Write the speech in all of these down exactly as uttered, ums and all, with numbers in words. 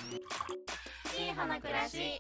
いい花暮らし。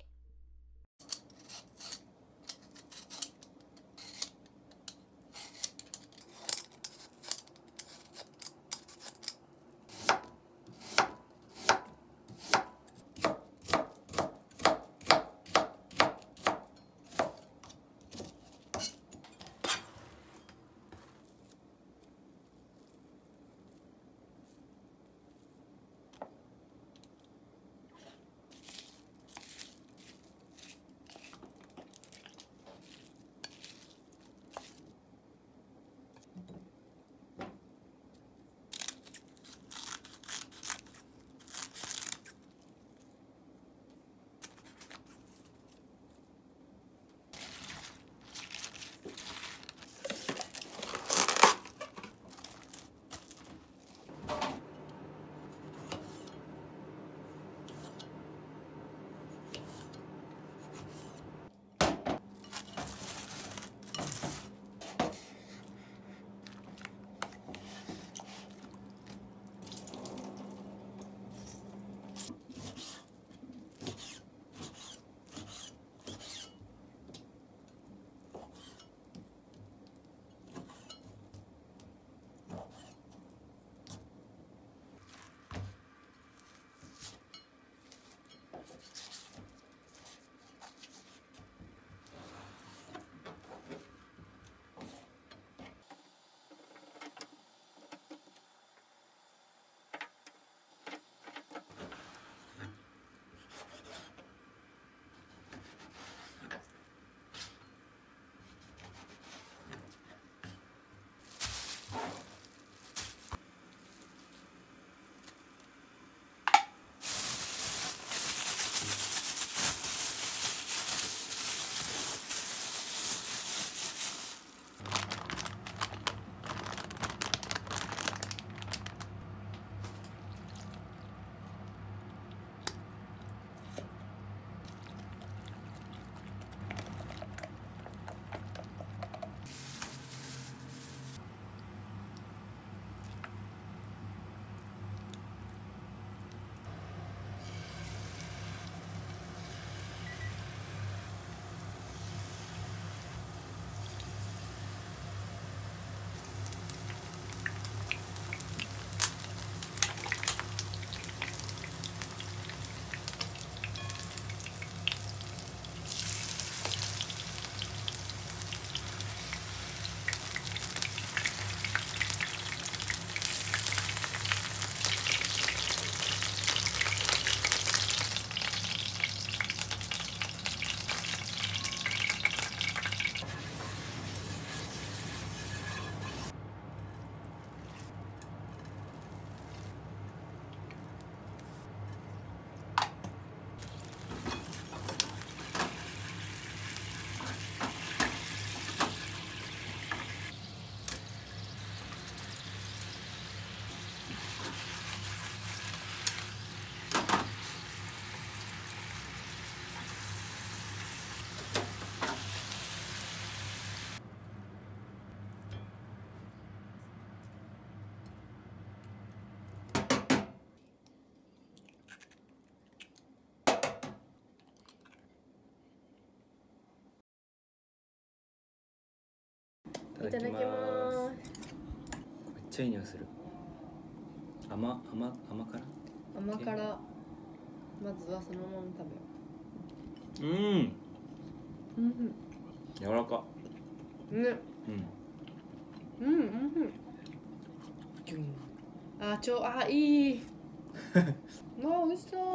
いただきます。めっちゃいい匂いする。甘甘甘辛。 甘辛。まずはそのまま食べよう。うん。 うん。 柔らか。 ね。うん。うんうんうん。あちょあいい。あ美味しそう。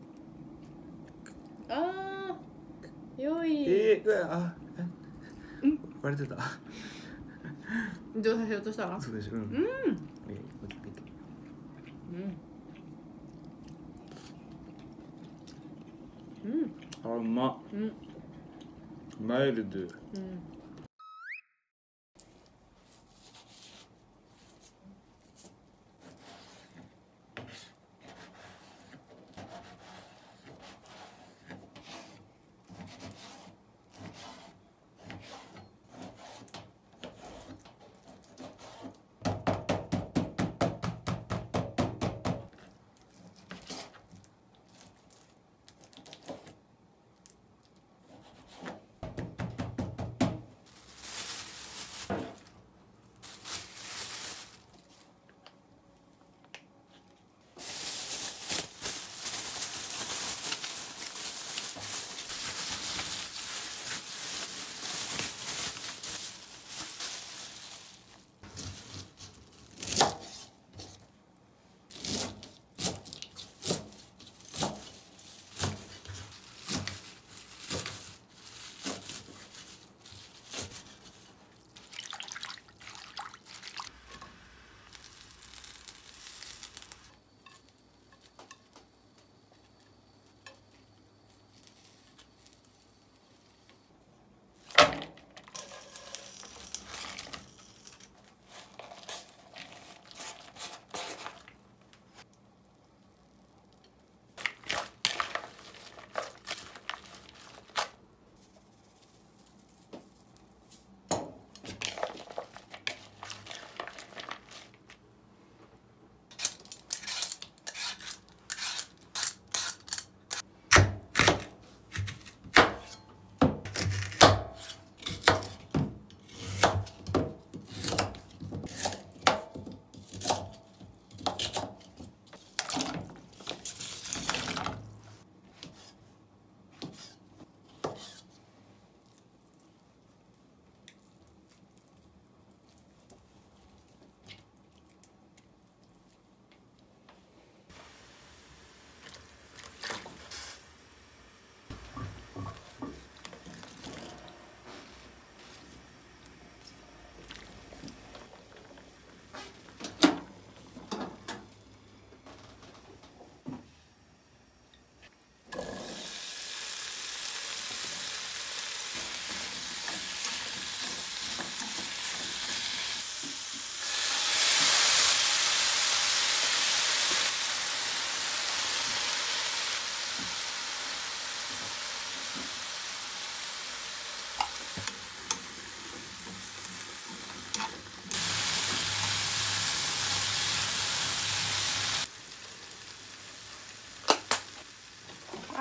あ良い。 えー、うわあ。 うん。 割れてた。 どうしようとしたの？ そうでしょ。うん。うん。 うん。うん。 あうま。 うん。 マイルド。うん。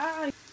あー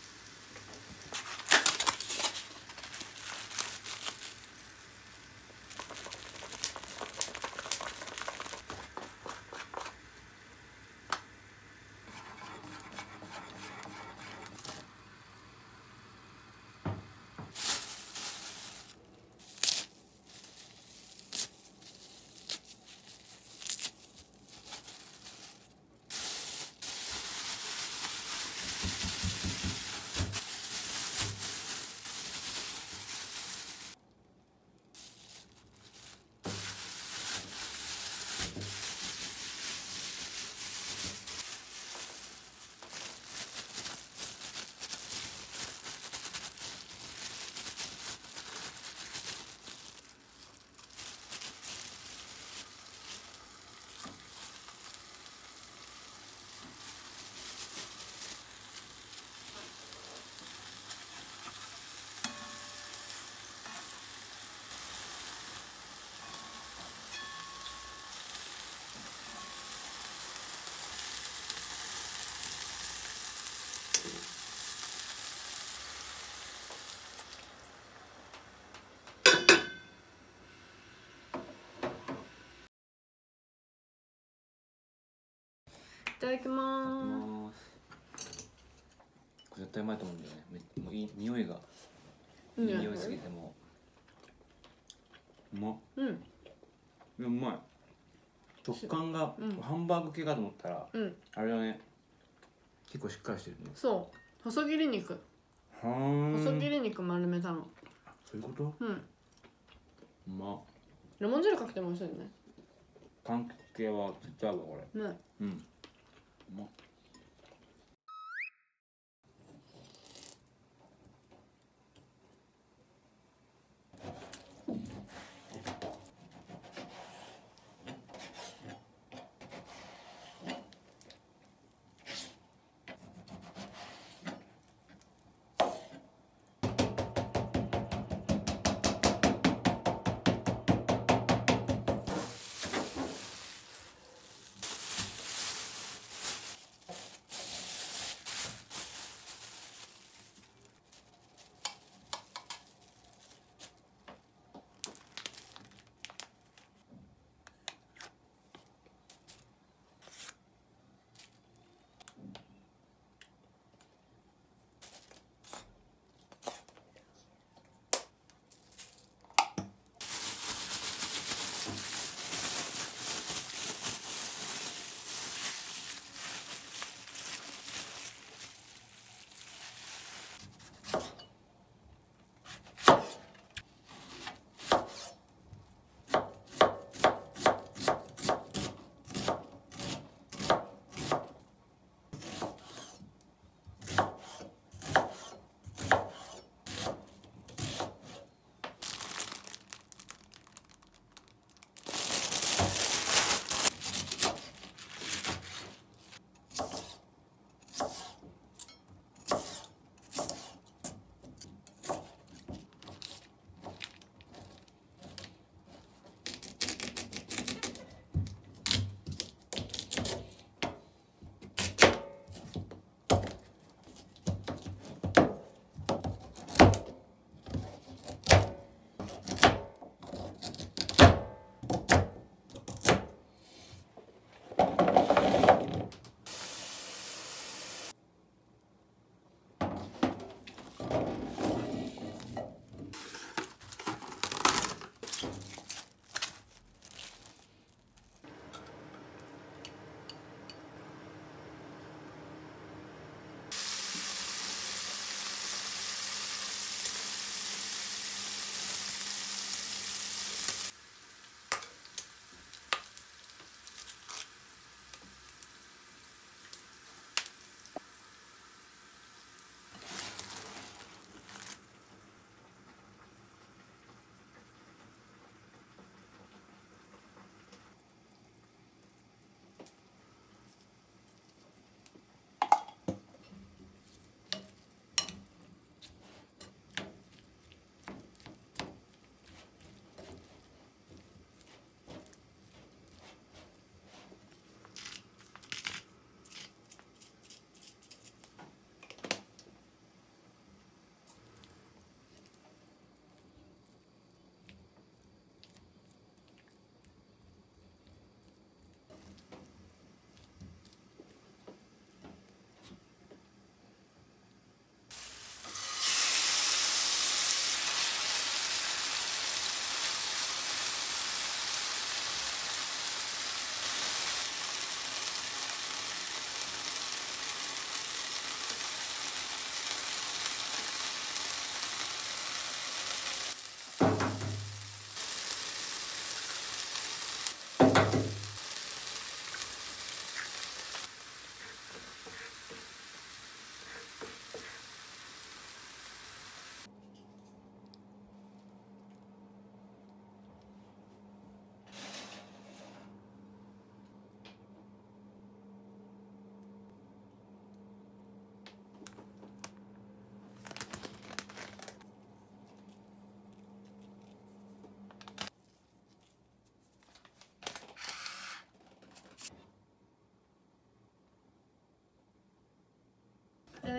いただきまーす。 これ絶対うまいと思うんだよね。めもういい匂いがいいいいね匂いすぎてもうまっ。 うんいやうまい。食感が、 うんハンバーグ系かと思ったらうんあれだね、結構しっかりしてるね。 そう細切り肉はーん、 細切り肉丸めたのそういうこと。 うんうまっ。 レモン汁かけても美味しいよね柑橘系は絶対合うわこれ。 ねうん、うまっ。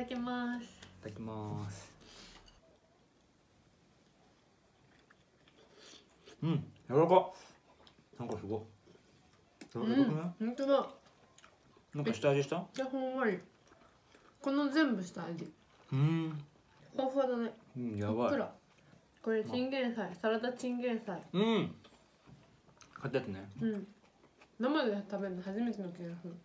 だきます。 いただきます。うん柔らか。なんかすごい柔らかくない？ 本当だ。 なんか下味した？ じゃほんわり。この全部下味。 うん。 ふわふわだね。 うんやばい。 ふっくら。これチンゲン菜、サラダチンゲン菜。 うん。買ったやつね。 うん。生で食べるの初めての気がする。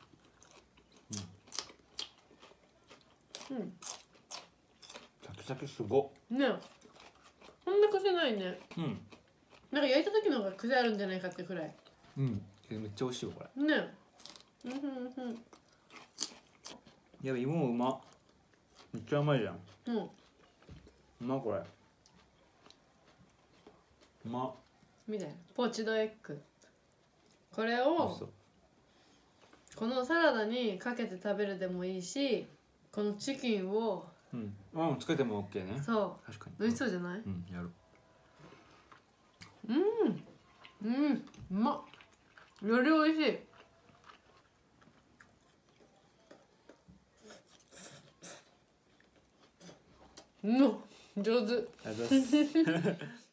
うん。うん。 シャキシャキすご。 ねえ。こんな癖ないね。 うん。 なんか焼いた時の方が癖あるんじゃないかってくらい。 うん。えめっちゃ美味しいよこれ。 ねえ。うんうんうん。 いや芋もうま。めっちゃうまいじゃん。 うん。 うまこれ。うま。 みたいな。ポーチドエッグ。これ美味しをそう。 このサラダにかけて食べるでもいいし、このチキンをうん。うんつけてもオッケーね。 そ確かに。 う美味しそうじゃない？ うんやる。 うんうんうまっ。より美味しい。うん上手。 ありがとうございます。